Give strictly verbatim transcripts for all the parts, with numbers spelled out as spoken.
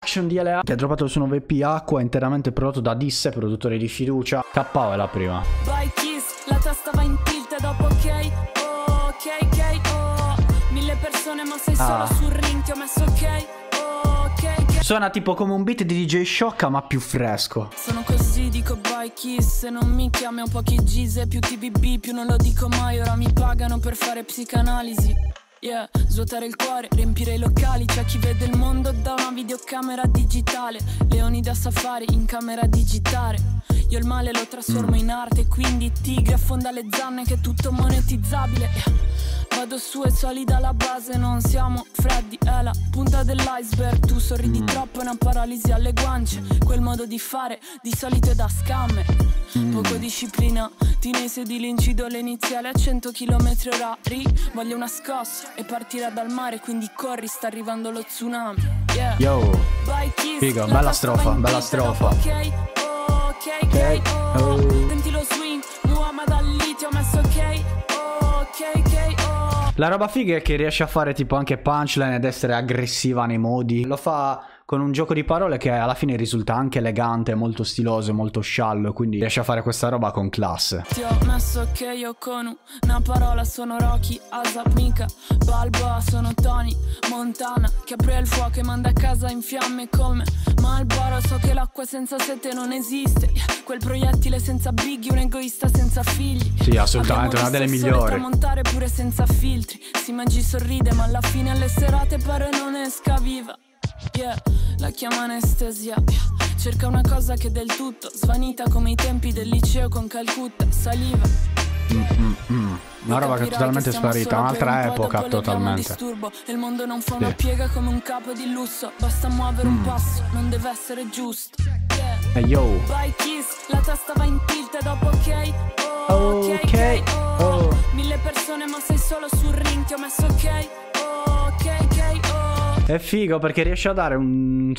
Action D L A che ha droppato il suo nuovo E P Acqua, interamente prodotto da Disse, produttore di fiducia. K O è la prima. By Kiss, la testa va in tilt e dopo ok, oh, ok, ok, oh. Mille persone ma sei Ah. solo sul ring, ti ho messo ok, oh, ok, ok. Suona tipo come un beat di D J Sciocca ma più fresco. Sono così, dico by Kiss, se non mi chiami ho pochi G's, più T B B, più non lo dico mai, ora mi pagano per fare psicanalisi. Yeah, svuotare il cuore, riempire i locali, c'è chi vede il mondo da una videocamera digitale, leoni da safari in camera digitale. Io il male lo trasformo in arte, quindi tigre affonda le zanne che è tutto monetizzabile. Yeah. Vado su e sali dalla base, non siamo freddi, è la punta dell'iceberg. Tu sorridi troppo, è una paralisi alle guance. Quel modo di fare di solito è da scamme. Poco disciplina, ti nei sedili incido le iniziali a cento chilometri orari. Voglio una scossa e partirà dal mare, quindi corri, sta arrivando lo tsunami. Yeah. Yo, By Kiss, figo, la bella testa strofa, va in bella tilt, strofa. ok, oh, ok, ok, oh. Oh. Senti lo swing, Muhammad Ali, ti ho messo ok, oh, ok, ok, oh. La roba figa è che riesce a fare tipo anche punchline ed essere aggressiva nei modi. Lo fa con un gioco di parole che alla fine risulta anche elegante, molto stiloso, molto sciallo. Quindi riesce a fare questa roba con classe. Ti ho messo ok, io con una parola sono Rocky, Asap, Mika, Balboa, sono Tony Montana, che apre il fuoco e manda a casa in fiamme come Marlboro. So che l'acqua senza sete non esiste, quel proiettile senza biggie, un egoista senza figli. Sì, assolutamente, una delle migliori. Tramontare pure senza filtri, si mangi sorride ma alla fine alle serate pare non esca viva. Yeah, la chiama anestesia, yeah. Cerca una cosa che è del tutto svanita come i tempi del liceo con Calcutta, saliva. Mm, mm, mm. Una roba che è totalmente sparita, un'altra epoca totalmente. Disturbo, e il mondo non fa una Sì. piega come un capo di lusso, basta muovere un passo, non deve essere giusto. Yeah. Hey yo. By Kiss, la testa va in tilt e dopo ok, oh, ok, Ok, oh. oh. Mille persone ma sei solo sul ring, ti ho messo ok, oh, ok, ok, oh. È figo perché riesce a dare un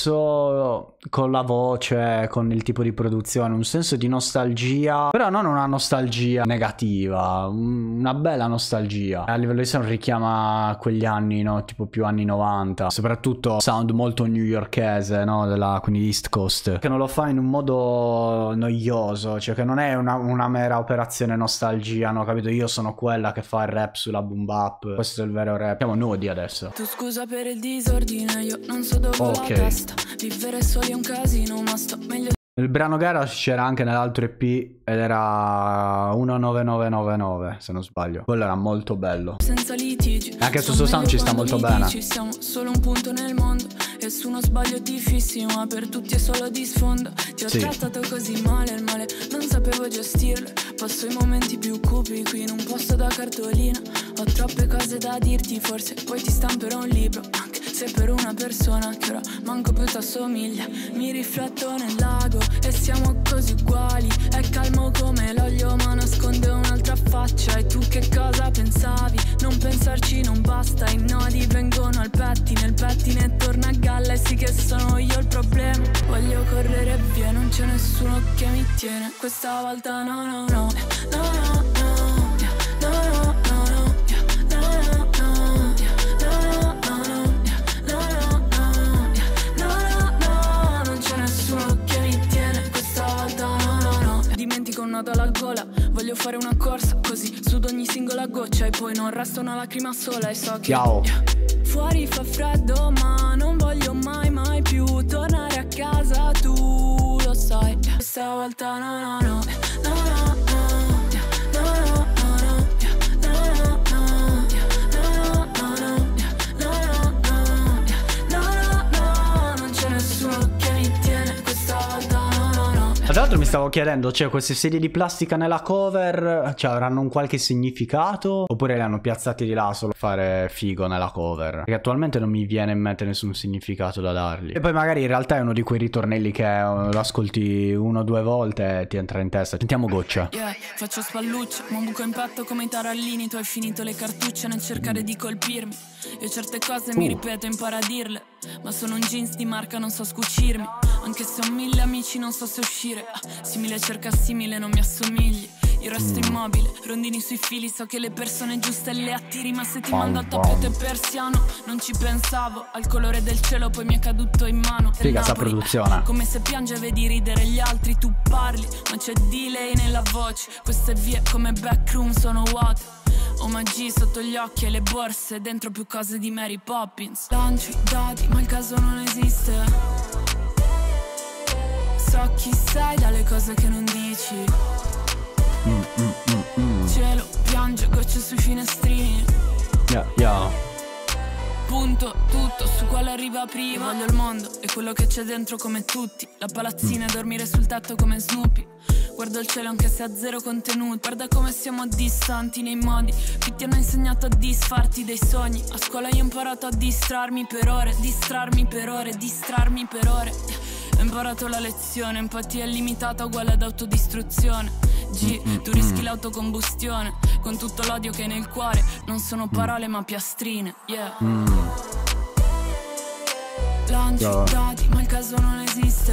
senso con la voce, con il tipo di produzione, un senso di nostalgia, però non una nostalgia negativa, una bella nostalgia. A livello di sound richiama quegli anni, no? Tipo più anni novanta, soprattutto sound molto newyorkese, no? Della, quindi East Coast, che non lo fa in un modo noioso, cioè che non è una, una mera operazione nostalgia, no? Capito? Io sono quella che fa il rap sulla boom bap, questo è il vero rap. Siamo nudi adesso. Tu scusa per il disordine, io non so dove Ok. la testa. Vivere soli è un casino, ma sto meglio. Il brano Garage c'era anche nell'altro E P ed era unonovenovanovanove se non sbaglio. Quello era molto bello. Senza litigi. Anche su Sto suo sound meglio ci sta quando molto mi bene. dici, siamo solo un punto nel mondo e su uno sbaglio ti fissi, ma per tutti è solo di sfondo. Ti ho Sì. trattato così male, il male non sapevo gestirlo. Passo i momenti più cupi qui in un posto da cartolina. Ho troppe cose da dirti, forse poi ti stamperò un libro, anche se per una persona che ora manco più t'assomiglia. Mi rifletto nel lago e siamo così uguali. È calmo come l'olio ma nasconde un'altra faccia. E tu che cosa pensavi? Non pensarci non basta. I nodi vengono al pettine, il pettine torna a galla. E sì che sono io il problema. Voglio correre via, non c'è nessuno che mi tiene. Questa volta no no no. No no no. No no no. No no no. No no no. No no no. Non c'è nessuno che mi tiene. Questa volta no no no. Dimentico un nodo alla gola. Voglio fare una corsa così sudo ogni singola goccia e poi non resta una lacrima sola e so che Ciao. fuori fa freddo ma non voglio mai mai più tornare a casa, tu lo sai. Questa volta no no no. No no no. No no no. No no no. No no no. No no no. No no. Non c'è nessuno che mi tiene. Questa volta no no no. Tra l'altro mi stavo chiedendo, cioè queste sedie di plastica nella cover, cioè avranno un qualche significato? Oppure le hanno piazzate di là solo per fare figo nella cover? Perché attualmente non mi viene in mente nessun significato da dargli. E poi magari in realtà è uno di quei ritornelli che eh, lo ascolti uno o due volte e ti entra in testa. Sentiamo Goccia. Yeah, faccio spalluccio, ma un buco in petto come i tarallini. Tu hai finito le cartucce nel cercare di colpirmi. Io certe cose mi Uh. ripeto, impara a dirle. Ma sono un jeans di marca, non so scucirmi. Anche se ho mille amici non so se uscire. Ah, simile cerca simile, non mi assomigli. io resto immobile, rondini sui fili, so che le persone giuste le attiri, ma se ti mando al tappeto persiano non ci pensavo, al colore del cielo poi mi è caduto in mano. Figa sta produzione. Come se piange e vedi ridere gli altri, tu parli ma c'è delay nella voce, queste vie come backroom sono vuote, omaggi sotto gli occhi e le borse, dentro più cose di Mary Poppins. Lancio i dati ma il caso non esiste, so chi sei dalle cose che non dici. mm, mm, mm, mm. Cielo piange, gocce sui finestrini. Yeah, yeah. Punto tutto su quale arriva prima. Voglio il mondo e quello che c'è dentro come tutti, la palazzina e dormire sul tetto come Snoopy. Guardo il cielo anche se ha zero contenuti, guarda come siamo distanti nei modi che ti hanno insegnato a disfarti dei sogni. A scuola io ho imparato a distrarmi per ore, distrarmi per ore, distrarmi per ore. Ho imparato la lezione, empatia illimitata uguale ad autodistruzione. G, tu rischi l'autocombustione con tutto l'odio che hai nel cuore, non sono parole ma piastrine, yeah. Mm. Lancio i dati ma il caso non esiste.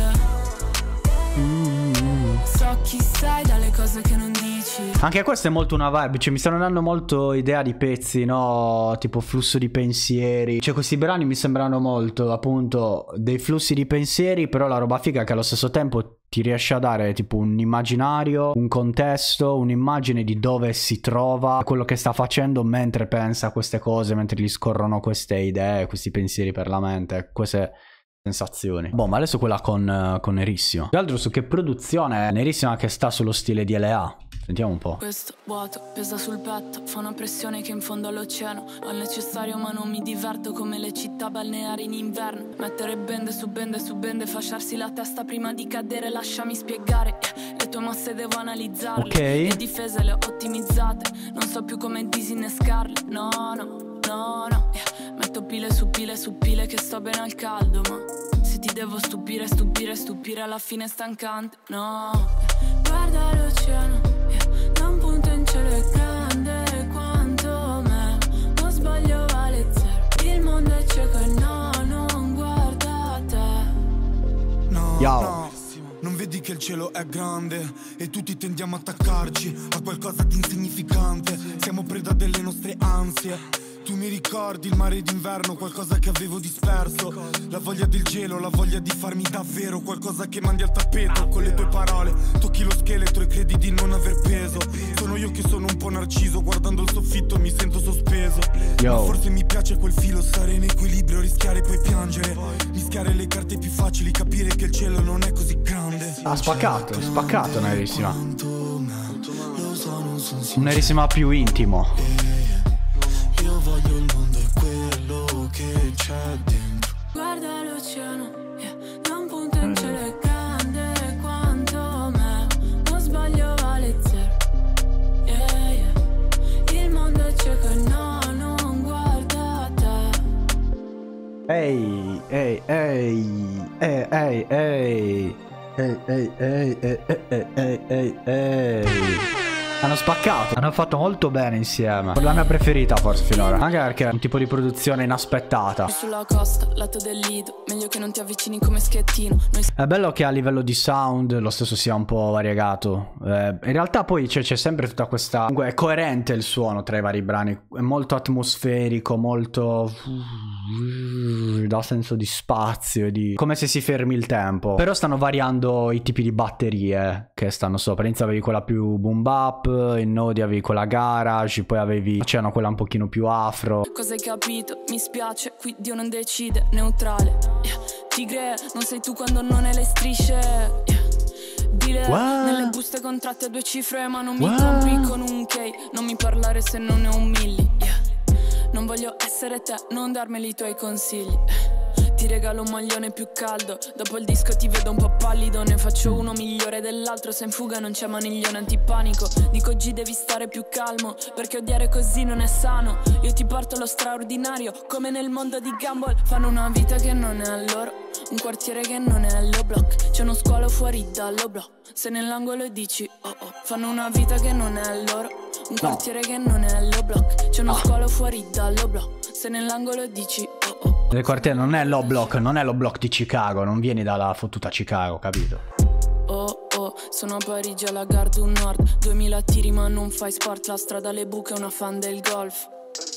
Mm. So chi sei dalle cose che non dici. Anche questa è molto una vibe, cioè mi stanno dando molto idea di pezzi, no? Tipo flusso di pensieri. Cioè questi brani mi sembrano molto appunto dei flussi di pensieri, però la roba figa è che allo stesso tempo ti riesce a dare tipo un immaginario, un contesto, un'immagine di dove si trova, quello che sta facendo mentre pensa a queste cose, mentre gli scorrono queste idee, questi pensieri per la mente, queste sensazioni. Boh, ma adesso quella con, uh, con Nerissimo. Tra l'altro su che produzione è Nerissima che sta sullo stile di L A. Sentiamo un po'. Questo vuoto pesa sul petto, fa una pressione che in fondo all'oceano. Ho il necessario ma non mi diverto come le città balneari in inverno. Mettere bende su bende su bende, fasciarsi la testa prima di cadere, lasciami spiegare. Le tue mosse devo analizzarle, okay. Le difese le ho ottimizzate, non so più come disinnescarle. No, no, no, no, yeah. Metto pile su pile su pile che sto bene al caldo, ma se ti devo stupire, stupire, stupire alla fine è stancante. No, yeah. Guarda l'oceano, yeah. Da un punto in cielo è grande quanto me, non sbaglio vale zero, il mondo è cieco e no, non guarda te. No, Yo. no, non vedi che il cielo è grande e tutti tendiamo a attaccarci a qualcosa di insignificante, siamo preda delle nostre ansie. Tu mi ricordi il mare d'inverno, qualcosa che avevo disperso, la voglia del gelo, la voglia di farmi davvero qualcosa che mandi al tappeto. Con le tue parole tocchi lo scheletro e credi di non aver peso. Sono io che sono un po' narciso, guardando il soffitto mi sento sospeso. Yo. Ma forse mi piace quel filo, stare in equilibrio, rischiare poi piangere, mischiare le carte più facili, capire che il cielo non è così grande. Ha spaccato, spaccato Nerissima. Un Nerissima più intimo. Io voglio il mondo e quello che c'è dentro. Guarda l'oceano, yeah. Da un punto in cielo è grande quanto me, non sbaglio vale zero, yeah, yeah. Il mondo è cieco e no, non guarda te. Ehi, ehi, ehi, ehi, ehi, ehi, ehi, ehi, ehi, ehi, ehi, ehi, ehi. Hanno spaccato, hanno fatto molto bene insieme. La mia preferita forse finora, anche perché è un tipo di produzione inaspettata. Sulla costa, lato del Lido, meglio che non ti avvicini come schettino. Noi... È bello che a livello di sound lo stesso sia un po' variegato. eh, In realtà poi c'è sempre tutta questa... Comunque è coerente il suono tra i vari brani, è molto atmosferico, molto... dà senso di spazio, di... come se si fermi il tempo. Però stanno variando i tipi di batterie che stanno sopra. All'inizio avevi quella più boom bap, in Nodi avevi quella garage, poi avevi... c'erano quella un pochino più afro. Cosa hai capito? Mi spiace, qui Dio non decide, neutrale, yeah. Tigre, non sei tu quando non hai le strisce, yeah. Dile nelle buste contratte a due cifre, ma non mi What? compri con un K. Non mi parlare se non ne ho un milli, yeah. Non voglio essere te, non darmeli i tuoi consigli. Ti regalo un maglione più caldo, dopo il disco ti vedo un po' pallido. Ne faccio uno migliore dell'altro, se in fuga non c'è maniglione antipanico. Dico G devi stare più calmo, perché odiare così non è sano. Io ti porto lo straordinario, come nel mondo di Gumball. Fanno una vita che non è a loro, un quartiere che non è allo block. C'è uno squalo fuori dallo block, se nell'angolo dici oh oh. Fanno una vita che non è a loro, un quartiere che non è allo block. C'è uno squalo fuori dallo block, se nell'angolo dici oh oh. Il quartiere non è lo block, non è lo block di Chicago, non vieni dalla fottuta Chicago, capito? Oh oh, Sono a Parigi alla Gare du Nord. Duemila tiri ma non fai sport. La strada alle buche è una fan del golf.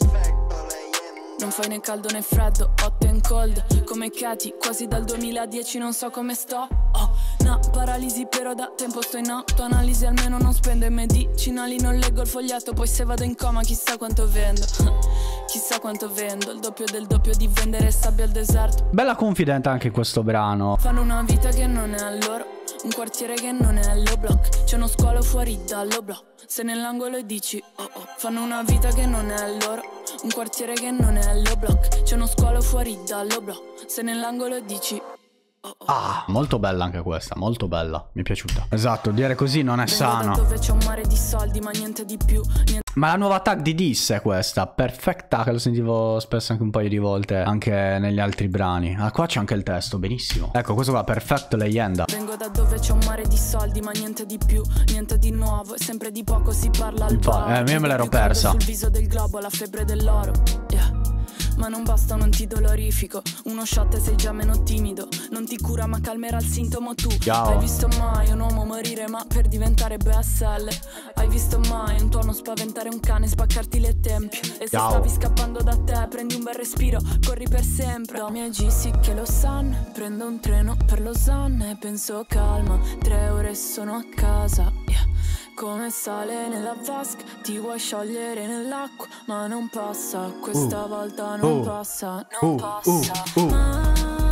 Non fai né caldo né freddo, hot and cold. Come Katy, quasi dal duemiladieci non so come sto. Oh, no, paralisi però da tempo sto in auto. Analisi almeno non spendo medicinali. Non leggo il foglietto, poi se vado in coma chissà quanto vendo. Chissà quanto vendo, il doppio del doppio di vendere sabbia al deserto. Bella confidente anche questo brano. Fanno una vita che non è a loro, un quartiere che non è allo block. C'è uno squalo fuori dallo block. Se nell'angolo dici oh oh. Fanno una vita che non è a loro, un quartiere che non è allo block. C'è uno squalo fuori dallo block. Se nell'angolo dici oh oh. Ah, molto bella anche questa, molto bella. Mi è piaciuta. Esatto, dire così non è Vengo sano. da dove c'è un mare di soldi ma niente di più, niente. Ma la nuova tag di Diss è questa, perfetta, che lo sentivo spesso anche un paio di volte anche negli altri brani. Ah, qua c'è anche il testo, benissimo. Ecco, questo qua, perfetto, Leyenda. Vengo da dove c'è un mare di soldi ma niente di più, niente di nuovo, e sempre di poco si parla al bar. Eh, io me l'ero persa. Sul viso del globo la febbre dell'oro, yeah. Ma non basta un antidolorifico, uno shot e sei già meno timido. Non ti cura ma calmerà il sintomo tu. Ciao. Hai visto mai un uomo morire ma per diventare bestseller? Hai visto mai un tuono spaventare un cane, spaccarti le tempie? E se Ciao. stavi scappando da te prendi un bel respiro, corri per sempre. I miei G sì che lo sanno, prendo un treno per Losanna e penso calma, tre ore sono a casa, yeah. Come sale nella vasca, ti vuoi sciogliere nell'acqua, ma non passa, questa uh, volta non uh, passa, non uh, passa. uh, uh. Ma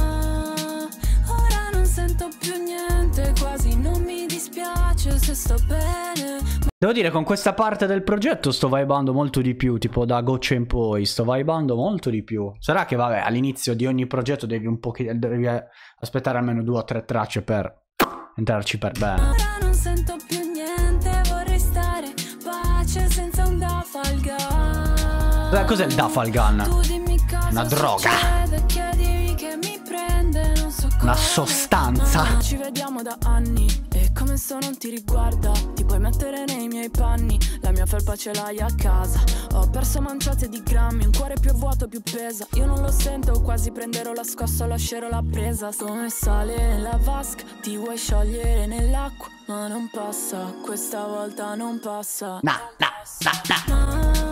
ora non sento più niente, quasi non mi dispiace se sto bene. Devo dire, con questa parte del progetto sto vibando molto di più, tipo da goccia in poi, sto vibando molto di più. Sarà che, vabbè, all'inizio di ogni progetto devi un pochino, devi aspettare almeno due o tre tracce per entrarci per bene. Ora non sento più niente, vorrei stare pace senza un Dafalgan. Cos'è il Dafalgan? Una droga. Una sostanza. Ci vediamo da anni e come sto non ti riguarda. Ti puoi mettere nei miei panni, la mia felpa ce l'hai a casa. Ho perso manciate di grammi, un cuore più vuoto più pesa. Io non lo sento, quasi prenderò la scossa, lascerò la presa. Come sale nella vasca, ti vuoi sciogliere nell'acqua, ma non passa, questa volta non passa. No, no, no, no.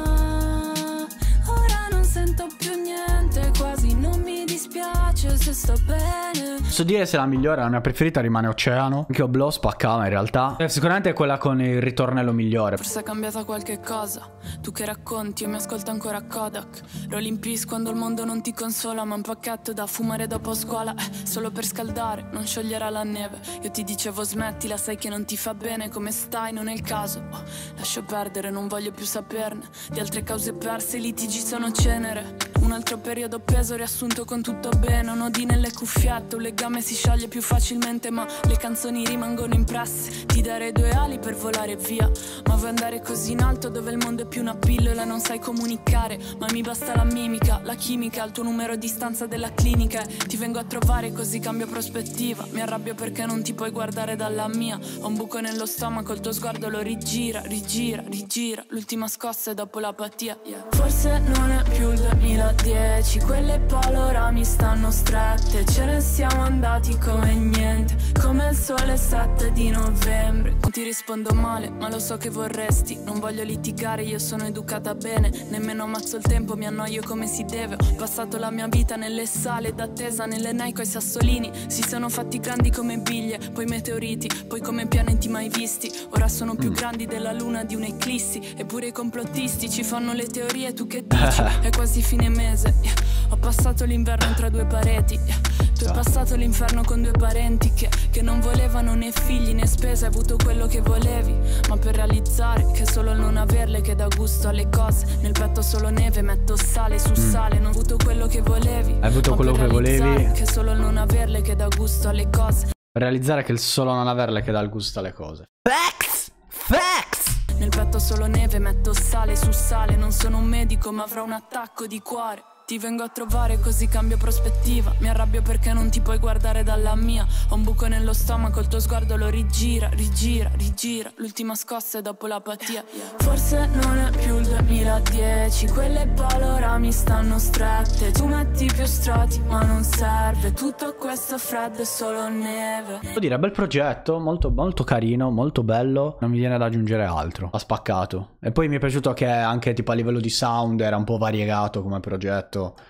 Ma ora non sento più niente, quasi non mi dispiace se sto bene. Posso dire se la migliore, la mia preferita rimane Oceano. Anche Oblò spaccava in realtà. Eh, sicuramente è quella con il ritornello migliore. Forse è cambiata qualche cosa, tu che racconti, io mi ascolto ancora Kodak. Rolling Peace quando il mondo non ti consola, ma un pacchetto da fumare dopo scuola, eh, solo per scaldare, non scioglierà la neve. Io ti dicevo smettila, sai che non ti fa bene, come stai, non è il caso. Oh, lascio perdere, non voglio più saperne di altre cause perse, i litigi sono cenere. Un altro periodo peso riassunto con tutto bene, un O D nelle cuffiette, un legame si scioglie più facilmente ma le canzoni rimangono impresse. Ti darei due ali per volare via, ma vuoi andare così in alto dove il mondo è più una pillola, non sai comunicare, ma mi basta la mimica, la chimica, il tuo numero a distanza della clinica, e ti vengo a trovare così cambio prospettiva. Mi arrabbio perché non ti puoi guardare dalla mia, ho un buco nello stomaco, il tuo sguardo lo rigira, rigira, rigira, l'ultima scossa è dopo l'apatia, yeah. Forse non è più il duemiladieci, quelle polo ora mi stanno strette, ce ne siamo andati come niente, come il sole sette di novembre. Non ti rispondo male, ma lo so che vorresti, non voglio litigare, io sono educata bene, nemmeno ammazzo il tempo, mi annoio come si deve. Ho passato la mia vita nelle sale d'attesa, nelle Nike ai sassolini, si sono fatti grandi come biglie, poi meteoriti, poi come pianeti mai visti. Ora sono più grandi della luna di un'eclissi, eppure i complottisti ci fanno le teorie, tu che dici? È quasi fine mese, yeah. Ho passato l'inverno tra due pareti, yeah. Tu hai passato l'inferno con due parenti che, che non volevano né figli né spese. Hai avuto quello che volevi, ma per realizzare che solo il non averle che dà gusto alle cose. Nel petto solo neve, metto sale su sale. Non ho avuto quello che volevi, hai avuto quello che volevi, che solo il non averle che dà gusto alle cose. Realizzare che il solo non averle che dà il gusto alle cose. Facts! Facts! Nel petto solo neve, metto sale su sale. Non sono un medico ma avrò un attacco di cuore. Ti vengo a trovare così cambio prospettiva. Mi arrabbio perché non ti puoi guardare dalla mia. Ho un buco nello stomaco, il tuo sguardo lo rigira, rigira, rigira. L'ultima scossa è dopo l'apatia. Forse non è più il duemiladieci, quelle palo ora mi stanno strette. Tu metti più strati ma non serve, tutto questo freddo è solo neve. Devo dire, bel progetto, molto, molto carino, molto bello. Non mi viene da aggiungere altro, ha spaccato. E poi mi è piaciuto che anche tipo a livello di sound era un po' variegato come progetto.